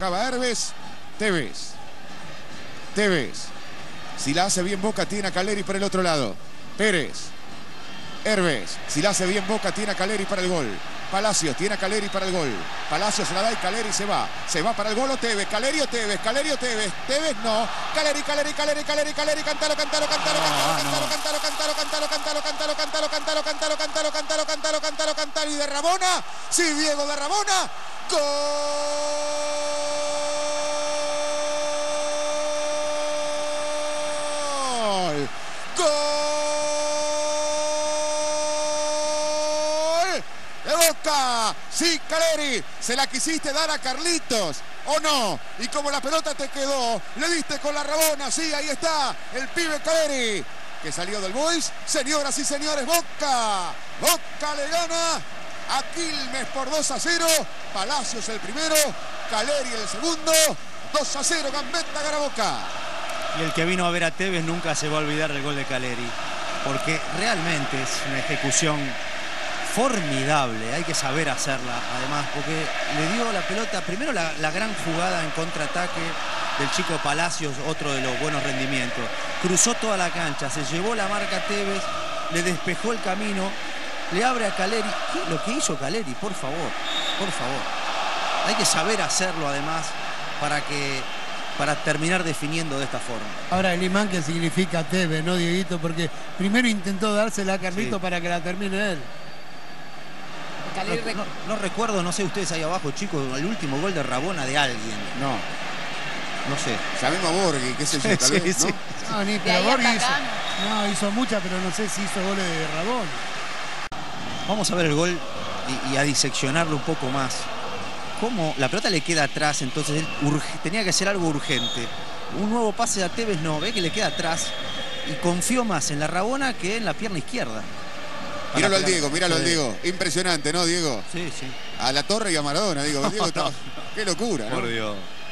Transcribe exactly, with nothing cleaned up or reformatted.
buscaba Herbes. Tevez. Tevez. Si la hace bien Boca, tiene a Caleri por el otro lado. Pérez. Herbes. Si la hace bien Boca, tiene a Caleri para el gol. Palacios tiene a Caleri para el gol. Palacios la da y Caleri se va. Se va para el gol o Tevez. Caleri o Tevez. Caleri o Tevez. Tevez no. Caleri, Caleri, Caleri, Caleri, Caleri. Cantalo, cantalo, cantalo, cantalo, cantalo, cantalo, cantalo, cantalo, cantalo, cantalo, cantalo, cantalo, cantalo, cantalo, cantalo, cantalo, cantalo. Y de Rabona. Sí, Diego de Rabona. ¡Gol! ¡Gol! ¡De Boca! Sí, Caleri, se la quisiste dar a Carlitos, ¿o no? Y como la pelota te quedó, le diste con la Rabona, sí, ahí está, el pibe Caleri, que salió del Boys. Señoras y señores, Boca, Boca le gana a Quilmes por dos a cero, Palacios el primero, Caleri el segundo, dos a cero, Gambetta gana Boca. Y el que vino a ver a Tevez nunca se va a olvidar del gol de Caleri, porque realmente es una ejecución formidable, hay que saber hacerla además, porque le dio la pelota, primero la, la gran jugada en contraataque del chico Palacios, otro de los buenos rendimientos, cruzó toda la cancha, se llevó la marca a Tevez, le despejó el camino, le abre a Caleri. ¿Qué? Lo que hizo Caleri, por favor, por favor, hay que saber hacerlo además para que para terminar definiendo de esta forma. Ahora el imán que significa Tevez, ¿no, Dieguito? Porque primero intentó dársela a Carlito, sí, para que la termine él. No, no, no recuerdo, no sé ustedes ahí abajo, chicos, el último gol de Rabona de alguien. No. No sé. Sabemos a Borghi, qué sé yo, tal sí, vez, sí. ¿no? No, ni pero Borghi hizo, no, hizo muchas, pero no sé si hizo goles de Rabona. Vamos a ver el gol y, y a diseccionarlo un poco más. Cómo la pelota le queda atrás, entonces él urge, tenía que hacer algo urgente. Un nuevo pase a Tevez, no, ve que le queda atrás y confió más en la Rabona que en la pierna izquierda. Míralo al Diego, míralo al Diego. Impresionante, ¿no, Diego? Sí, sí. A la Torre y a Maradona, digo. Diego está... Qué locura, ¿no? Por Dios.